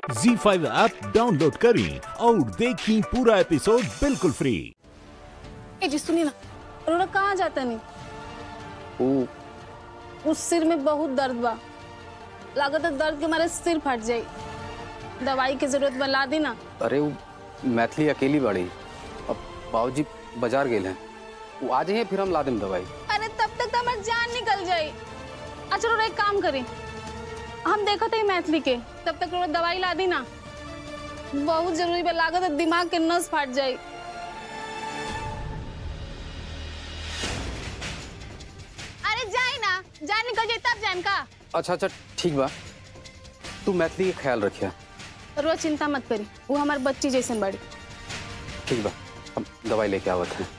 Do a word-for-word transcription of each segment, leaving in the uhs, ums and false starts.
ज़ी five app download करें और देखें पूरा एपिसोड बिल्कुल फ्री। ए जी सुनिए ना, रोना कहाँ जाता नहीं? ओ, उस सिर में बहुत दर्द बा, लागत है दर्द के मारे सिर फट जाये। दवाई की जरूरत बा, ला दी ना। अरे वो मैथिली अकेली बड़ी, अब बाबूजी बाजार गए हैं, वो आ जाइए फिर हम ला दें दवाई। अरे तब तक तो हमारी जान निकल जाये। अच्छा रोना एक काम करें, हम देखो थे मैथिली के, तब तक रोना दवाई ला दी ना, बहुत जरूरी बा, लागत है दिमाग के नस फट जाये। अरे जाए ना, जान निकल जाए तब जाए का। अच्छा अच्छा ठीक बा, तू मैथिली का ख्याल रखिया। रोज चिंता मत करी, वो हमारे बच्ची जैसे बड़ी। ठीक बा, हम दवाई लेके आवत हैं।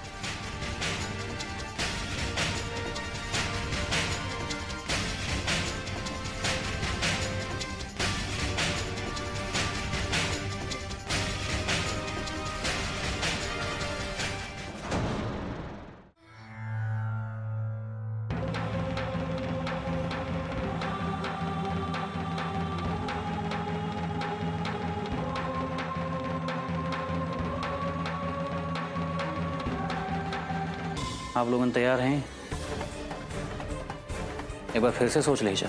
आप लोगन तैयार हैं? एक बार फिर से सोच लीजिए।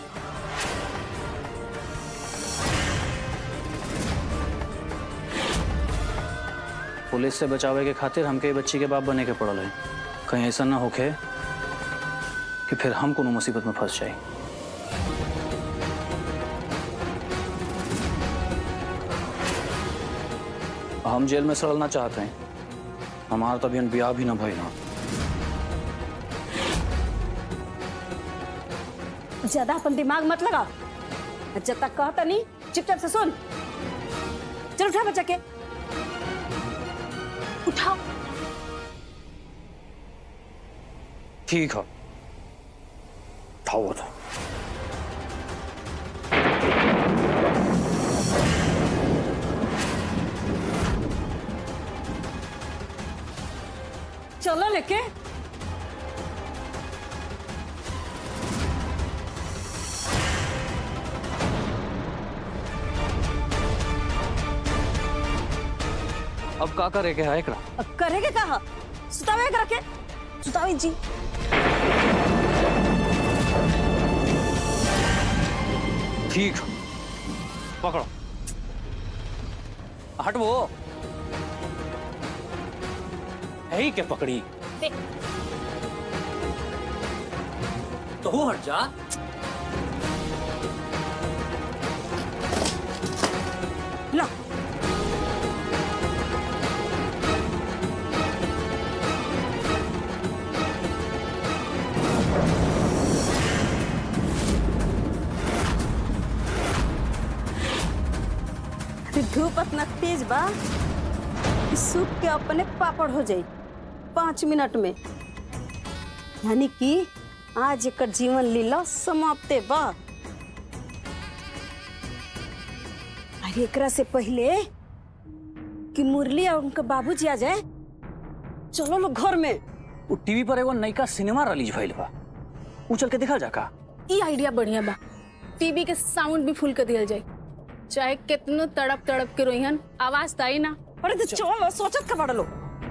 पुलिस से बचावे के खातिर हमके बच्ची के बाप बने के पड़ल है। कहीं ऐसा ना होके कि फिर हम कोनो मुसीबत में फंस जाए। हम जेल में सड़ना चाहते हैं, हमारा तो अभी ब्याह भी ना भई ना। ज्यादा अपन दिमाग मत लगा, जब तक कहता नहीं चुपचाप से सुन। चल उठा बच्चा के, उठाओ। ठीक है, उठाओ तो। चलो लेके। अब का करे के है एकरा? अब करेगे कहा? सुतावे करा के? सुतावे जी। ठीक, पकड़ो। हट वो। है ही क्या पकड़ी? तो वो हट जा। ला। धूप इतना तेज बा, सूख के अपने पापड़ हो जाये पांच मिनट में। यानी कि आज एक जीवन लीला समाप्त बा। अरे एकरा से पहले कि मुरली और उनका बाबूजी आ जाए, चलो लोग घर में। वो टीवी पर एगो नयका सिनेमा रिलीज भइल बा, ऊ चल के देखा जाका। ये आइडिया बढ़िया बा, टीवी के साउंड भी फुल कर दिया जाए, चाहे कितनो तड़प तड़प के रोइहन आवाज ताई ना। अरे तो चलो सोचत का बड़ा लो।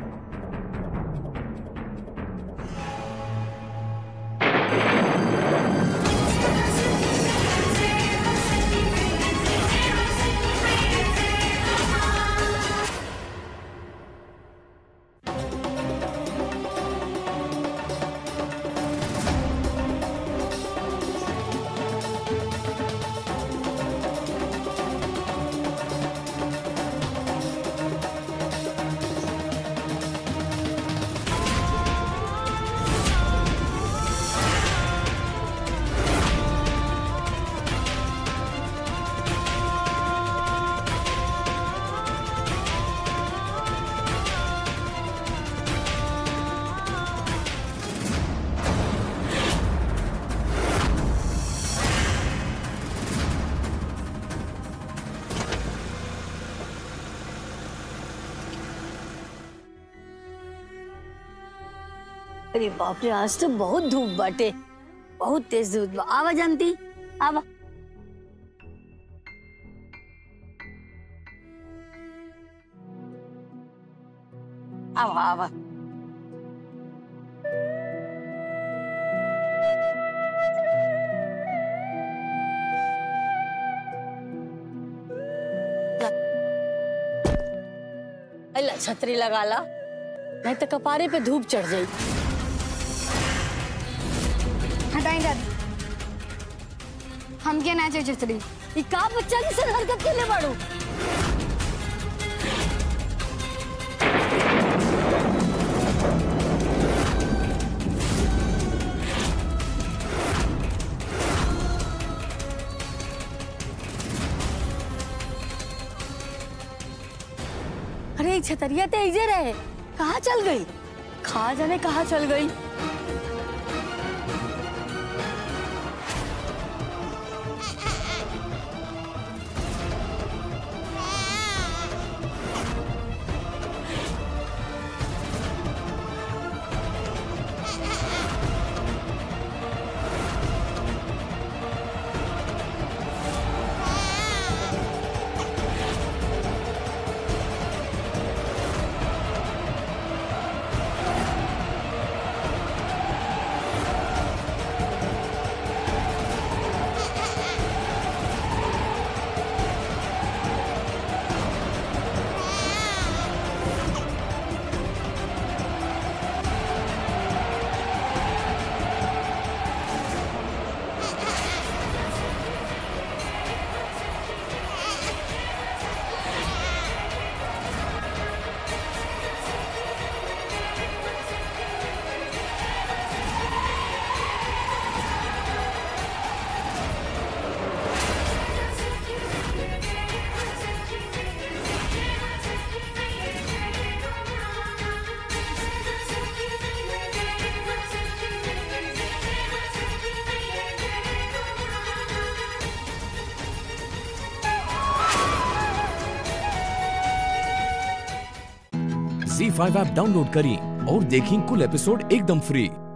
अरे बाप रे, आज तो बहुत धूप बाटे, बहुत तेज धूप बा। आवा जानती, आवा। आवा आवा। अल्लाह छतरी लगा ला, नहीं तो कपारे पे धूप चढ़ जाई। हटाई दादी, हम क्या ना चाहिए छतरी। ई का बच्चा की सर हरकत के ले बाड़ू। अरे ई छतरिया ते इजे रहे, कहाँ चल गई? कहाँ जाने कहाँ चल गई? ज़ी फाइव ऐप डाउनलोड करें और देखें कुल एपिसोड एकदम फ्री।